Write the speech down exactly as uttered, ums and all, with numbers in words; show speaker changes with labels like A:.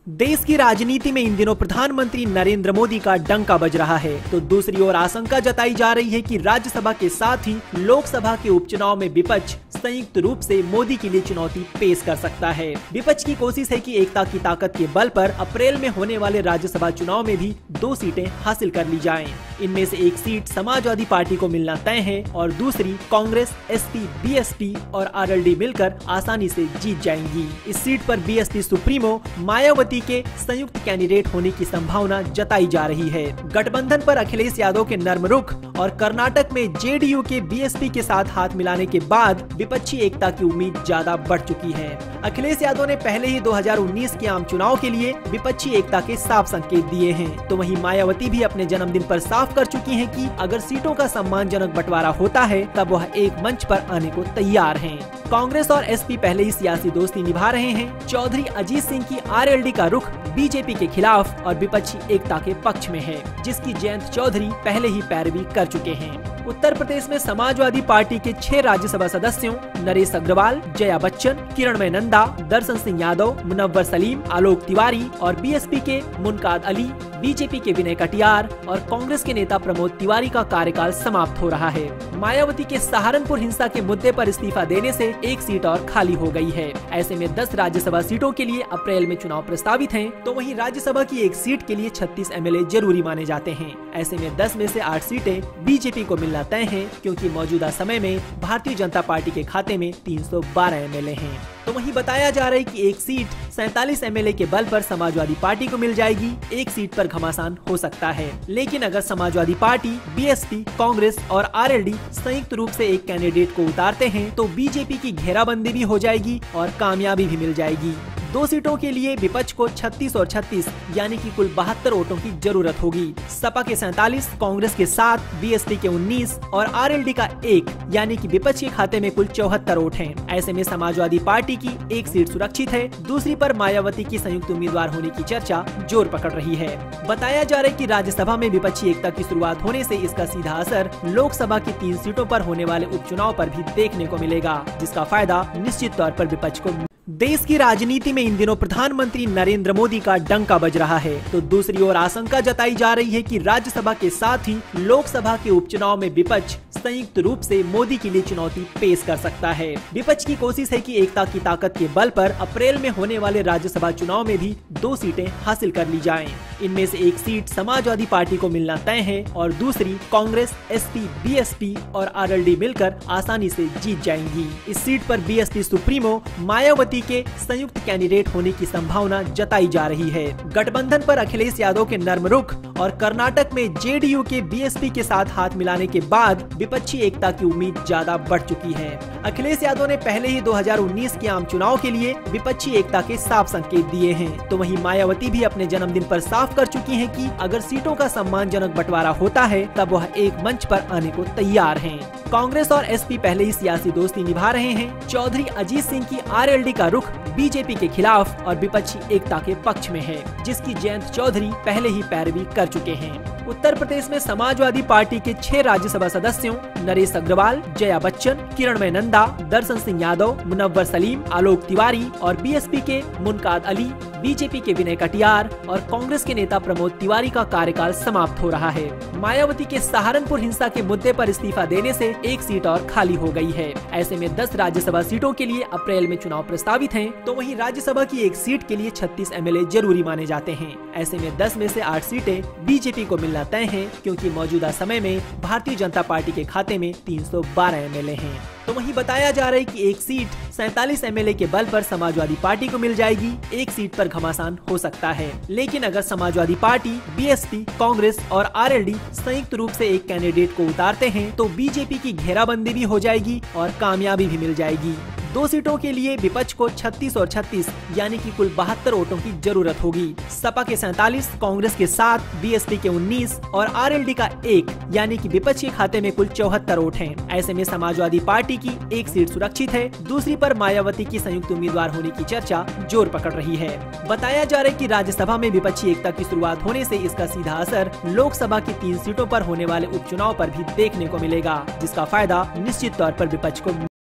A: देश की राजनीति में इन दिनों प्रधानमंत्री नरेंद्र मोदी का डंका बज रहा है, तो दूसरी ओर आशंका जताई जा रही है कि राज्यसभा के साथ ही लोकसभा के उपचुनाव में विपक्ष संयुक्त रूप से मोदी के लिए चुनौती पेश कर सकता है। विपक्ष की कोशिश है कि एकता की ताकत के बल पर अप्रैल में होने वाले राज्यसभा चुनाव में भी दो सीटें हासिल कर ली जाएं। इनमें से एक सीट समाजवादी पार्टी को मिलना तय है और दूसरी कांग्रेस, एसपी, बीएसपी और आरएलडी मिलकर आसानी से जीत जाएंगी। इस सीट पर बीएसपी सुप्रीमो मायावती के संयुक्त कैंडिडेट होने की संभावना जताई जा रही है। गठबंधन पर अखिलेश यादव के नर्म रुख और कर्नाटक में जेडीयू के बीएसपी के साथ हाथ मिलाने के बाद विपक्षी एकता की उम्मीद ज्यादा बढ़ चुकी है। अखिलेश यादव ने पहले ही दो हज़ार उन्नीस के आम चुनाव के लिए विपक्षी एकता के साफ संकेत दिए हैं, तो वहीं मायावती भी अपने जन्मदिन पर साफ कर चुकी हैं कि अगर सीटों का सम्मानजनक बंटवारा होता है तब वह एक मंच पर आने को तैयार हैं। कांग्रेस और एसपी पहले ही सियासी दोस्ती निभा रहे हैं। चौधरी अजीत सिंह की आरएलडी का रुख बीजेपी के खिलाफ और विपक्षी एकता के पक्ष में है, जिसकी जयंत चौधरी पहले ही पैरवी कर चुके हैं। उत्तर प्रदेश में समाजवादी पार्टी के छह राज्यसभा सदस्यों नरेश अग्रवाल, जया बच्चन, किरणमय नंदा, दर्शन सिंह यादव, मुनव्वर सलीम, आलोक तिवारी और बीएसपी के मुनकाद अली, बीजेपी के विनय कटियार और कांग्रेस के नेता प्रमोद तिवारी का कार्यकाल समाप्त हो रहा है। मायावती के सहारनपुर हिंसा के मुद्दे पर इस्तीफा देने से एक सीट और खाली हो गई है। ऐसे में दस राज्यसभा सीटों के लिए अप्रैल में चुनाव प्रस्तावित हैं, तो वहीं राज्यसभा की एक सीट के लिए छत्तीस एमएलए जरूरी माने जाते हैं। ऐसे में दस में से आठ सीटें बीजेपी को मिलना तय है, क्योंकि मौजूदा समय में भारतीय जनता पार्टी के खाते में तीन सौ बारह एमएलए हैं। तो वहीं बताया जा रहा है कि एक सीट सैंतालीस एमएलए के बल पर समाजवादी पार्टी को मिल जाएगी। एक सीट पर घमासान हो सकता है, लेकिन अगर समाजवादी पार्टी, बीएसपी, कांग्रेस और आरएलडी संयुक्त रूप से एक कैंडिडेट को उतारते हैं तो बीजेपी की घेराबंदी भी हो जाएगी और कामयाबी भी मिल जाएगी। दो सीटों के लिए विपक्ष को छत्तीस और छत्तीस यानी कि कुल बहत्तर वोटों की जरूरत होगी। सपा के सैंतालीस, कांग्रेस के सात, बीएसपी के उन्नीस और आरएलडी का एक यानी कि विपक्ष के खाते में कुल चौहत्तर वोट हैं। ऐसे में समाजवादी पार्टी की एक सीट सुरक्षित है, दूसरी पर मायावती की संयुक्त उम्मीदवार होने की चर्चा जोर पकड़ रही है। बताया जा रहा है कि राज्यसभा में विपक्षी एकता की शुरुआत होने से इसका सीधा असर लोकसभा की तीन सीटों पर होने वाले उपचुनाव पर भी देखने को मिलेगा, जिसका फायदा निश्चित तौर पर विपक्ष को। देश की राजनीति में इन दिनों प्रधानमंत्री नरेंद्र मोदी का डंका बज रहा है, तो दूसरी ओर आशंका जताई जा रही है कि राज्यसभा के साथ ही लोकसभा के उपचुनाव में विपक्ष संयुक्त रूप से मोदी के लिए चुनौती पेश कर सकता है। विपक्ष की कोशिश है कि एकता की ताकत के बल पर अप्रैल में होने वाले राज्यसभा चुनाव में भी दो सीटें हासिल कर ली जाएं। इनमें से एक सीट समाजवादी पार्टी को मिलना तय है और दूसरी कांग्रेस, एसपी, बीएसपी और आरएलडी मिलकर आसानी से जीत जाएंगी। इस सीट पर बीएसपी सुप्रीमो मायावती के संयुक्त कैंडिडेट होने की संभावना जताई जा रही है। गठबंधन पर अखिलेश यादव के नर्म रुख और कर्नाटक में जेडीयू के बीएसपी के साथ हाथ मिलाने के बाद विपक्षी एकता की उम्मीद ज्यादा बढ़ चुकी है। अखिलेश यादव ने पहले ही दो हज़ार उन्नीस के आम चुनाव के लिए विपक्षी एकता के साफ संकेत दिए हैं, तो वहीं मायावती भी अपने जन्मदिन पर साफ कर चुकी हैं कि अगर सीटों का सम्मानजनक बंटवारा होता है तब वह एक मंच पर आने को तैयार हैं। कांग्रेस और एसपी पहले ही सियासी दोस्ती निभा रहे हैं। चौधरी अजीत सिंह की आरएलडी का रुख बीजेपी के खिलाफ और विपक्षी एकता के पक्ष में है, जिसकी जयंत चौधरी पहले ही पैरवी कर चुके हैं। उत्तर प्रदेश में समाजवादी पार्टी के छह राज्यसभा सदस्यों नरेश अग्रवाल, जया बच्चन, किरणमय नंदा, दर्शन सिंह यादव, मुनव्वर सलीम, आलोक तिवारी और बीएसपी के मुनकाद अली, बीजेपी के विनय कटियार और कांग्रेस के नेता प्रमोद तिवारी का कार्यकाल समाप्त हो रहा है। मायावती के सहारनपुर हिंसा के मुद्दे पर इस्तीफा देने से एक सीट और खाली हो गई है। ऐसे में दस राज्यसभा सीटों के लिए अप्रैल में चुनाव प्रस्तावित हैं, तो वहीं राज्यसभा की एक सीट के लिए छत्तीस एमएलए जरूरी माने जाते हैं। ऐसे में दस में से आठ सीटें बीजेपी को मिलना तय है, क्योंकि मौजूदा समय में भारतीय जनता पार्टी के खाते में तीन सौ बारह एमएलए हैं। तो वहीं बताया जा रहा है कि एक सीट सैंतालीस एमएलए के बल पर समाजवादी पार्टी को मिल जाएगी। एक सीट पर घमासान हो सकता है, लेकिन अगर समाजवादी पार्टी, बीएसपी, कांग्रेस और आरएलडी संयुक्त रूप से एक कैंडिडेट को उतारते हैं तो बीजेपी की घेराबंदी भी हो जाएगी और कामयाबी भी मिल जाएगी। दो सीटों के लिए विपक्ष को छत्तीस और छत्तीस यानी कि कुल बहत्तर वोटों की जरूरत होगी। सपा के सैंतालीस, कांग्रेस के सात, बीएसपी के उन्नीस और आरएलडी का एक यानी कि विपक्ष के खाते में कुल चौहत्तर वोट हैं। ऐसे में समाजवादी पार्टी की एक सीट सुरक्षित है, दूसरी पर मायावती की संयुक्त उम्मीदवार होने की चर्चा जोर पकड़ रही है। बताया जा रहा है कि राज्यसभा में विपक्षी एकता की शुरुआत होने से इसका सीधा असर लोकसभा की तीन सीटों पर होने वाले उपचुनाव पर भी देखने को मिलेगा, जिसका फायदा निश्चित तौर पर विपक्ष को